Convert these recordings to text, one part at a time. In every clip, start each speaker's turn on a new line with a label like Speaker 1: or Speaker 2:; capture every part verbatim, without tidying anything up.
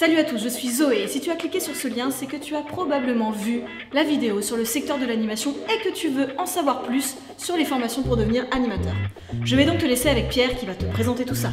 Speaker 1: Salut à tous, je suis Zoé et si tu as cliqué sur ce lien, c'est que tu as probablement vu la vidéo sur le secteur de l'animation et que tu veux en savoir plus sur les formations pour devenir animateur. Je vais donc te laisser avec Pierre qui va te présenter tout ça.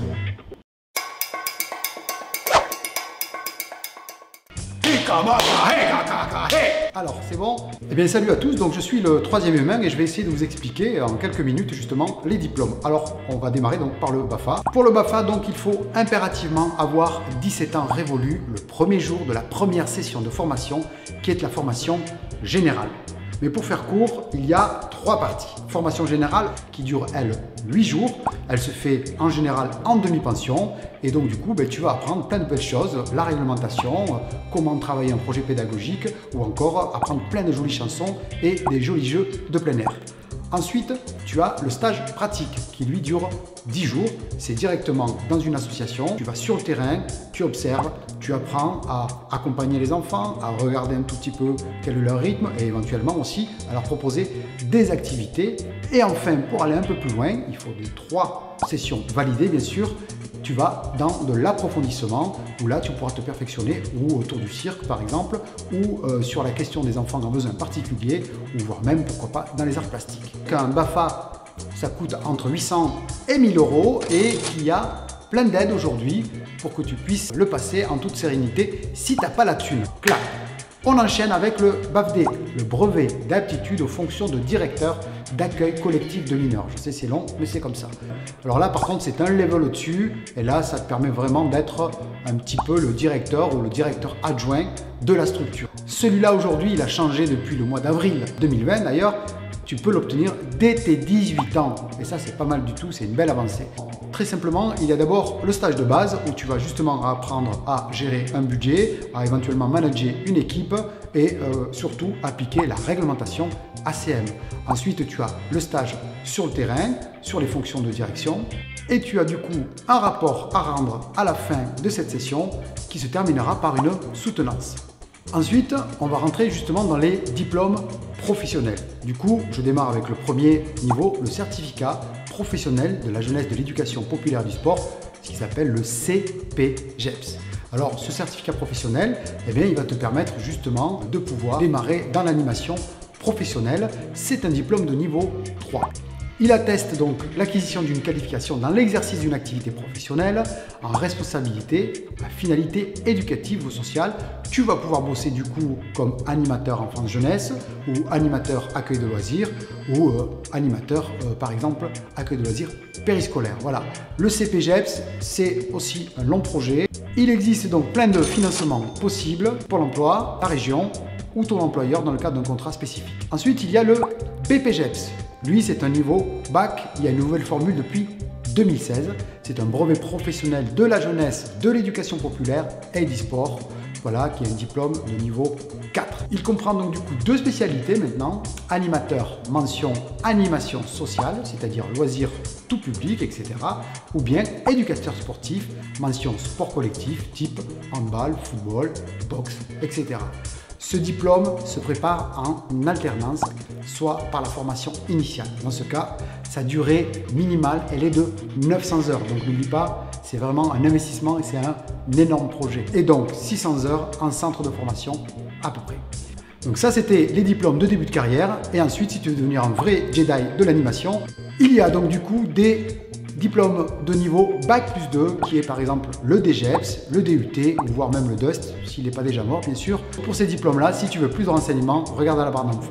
Speaker 2: Alors c'est bon. Eh bien salut à tous, donc je suis le troisième humain et je vais essayer de vous expliquer en quelques minutes justement les diplômes. Alors on va démarrer donc par le BAFA. Pour le BAFA donc il faut impérativement avoir dix-sept ans révolus le premier jour de la première session de formation qui est la formation générale. Mais pour faire court, il y a trois parties. Formation générale qui dure, elle, huit jours. Elle se fait en général en demi-pension. Et donc, du coup, ben, tu vas apprendre plein de belles choses. La réglementation, comment travailler un projet pédagogique ou encore apprendre plein de jolies chansons et des jolis jeux de plein air. Ensuite, tu as le stage pratique qui lui dure dix jours. C'est directement dans une association. Tu vas sur le terrain, tu observes, tu apprends à accompagner les enfants, à regarder un tout petit peu quel est leur rythme et éventuellement aussi à leur proposer des activités. Et enfin, pour aller un peu plus loin, il faut des trois sessions validées bien sûr. Tu vas dans de l'approfondissement où là tu pourras te perfectionner ou autour du cirque par exemple ou euh, sur la question des enfants en besoin particulier ou voire même pourquoi pas dans les arts plastiques. Un BAFA ça coûte entre huit cents et mille euros et il y a plein d'aides aujourd'hui pour que tu puisses le passer en toute sérénité si tu n'as pas la thune. Clac. On enchaîne avec le B A F D, le brevet d'aptitude aux fonctions de directeur d'accueil collectif de mineurs. Je sais c'est long, mais c'est comme ça. Alors là par contre c'est un level au-dessus et là ça te permet vraiment d'être un petit peu le directeur ou le directeur adjoint de la structure. Celui-là aujourd'hui il a changé depuis le mois d'avril deux mille vingt d'ailleurs. Tu peux l'obtenir dès tes dix-huit ans et ça c'est pas mal du tout, c'est une belle avancée. Très simplement, il y a d'abord le stage de base où tu vas justement apprendre à gérer un budget, à éventuellement manager une équipe et euh, surtout appliquer la réglementation A C M. Ensuite, tu as le stage sur le terrain, sur les fonctions de direction et tu as du coup un rapport à rendre à la fin de cette session qui se terminera par une soutenance. Ensuite, on va rentrer justement dans les diplômes professionnels. Du coup, je démarre avec le premier niveau, le certificat professionnel de la jeunesse de l'éducation populaire du sport, ce qui s'appelle le C P G E P S. Alors, ce certificat professionnel, eh bien, il va te permettre justement de pouvoir démarrer dans l'animation professionnelle. C'est un diplôme de niveau trois. Il atteste donc l'acquisition d'une qualification dans l'exercice d'une activité professionnelle en responsabilité à finalité éducative ou sociale. Tu vas pouvoir bosser du coup comme animateur enfance-jeunesse ou animateur accueil de loisirs ou euh, animateur euh, par exemple accueil de loisirs périscolaire. Voilà, le C P G E P S c'est aussi un long projet. Il existe donc plein de financements possibles pour l'emploi, la région ou ton employeur dans le cadre d'un contrat spécifique. Ensuite, il y a le B P G E P S. Lui, c'est un niveau bac. Il y a une nouvelle formule depuis deux mille seize. C'est un brevet professionnel de la jeunesse, de l'éducation populaire et du sport. Voilà, qui est un diplôme de niveau quatre. Il comprend donc du coup deux spécialités maintenant. Animateur, mention animation sociale, c'est-à-dire loisirs tout public, et cetera. Ou bien éducateur sportif, mention sport collectif, type handball, football, boxe, et cetera. Ce diplôme se prépare en alternance, soit par la formation initiale. Dans ce cas, sa durée minimale, elle est de neuf cents heures. Donc n'oublie pas, c'est vraiment un investissement et c'est un énorme projet. Et donc six cents heures en centre de formation à peu près. Donc ça, c'était les diplômes de début de carrière. Et ensuite, si tu veux devenir un vrai Jedi de l'animation, il y a donc du coup des diplôme de niveau bac plus deux qui est par exemple le D G E P S, le D U T ou voire même le D U S T s'il n'est pas déjà mort bien sûr. Pour ces diplômes là, si tu veux plus de renseignements, regarde à la barre d'infos.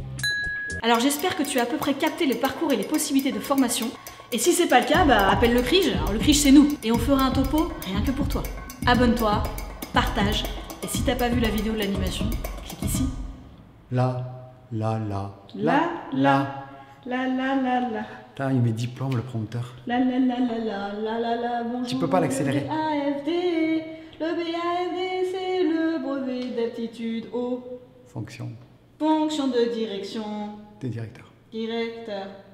Speaker 1: Alors j'espère que tu as à peu près capté les parcours et les possibilités de formation. Et si c'est pas le cas, bah appelle le CRIJ. Alors le CRIJ c'est nous et on fera un topo rien que pour toi. Abonne-toi, partage et si t'as pas vu la vidéo de l'animation, clique ici.
Speaker 2: Là, là, là,
Speaker 1: là, là, là, là, là, là.
Speaker 2: Là, il met diplôme le prompteur.
Speaker 1: La la la la la la la la bonjour.
Speaker 2: Tu peux pas l'accélérer.
Speaker 1: Le B A F D, le B A F D c'est le brevet d'aptitude aux
Speaker 2: Fonction
Speaker 1: fonctions de direction.
Speaker 2: des directeurs.
Speaker 1: Directeur.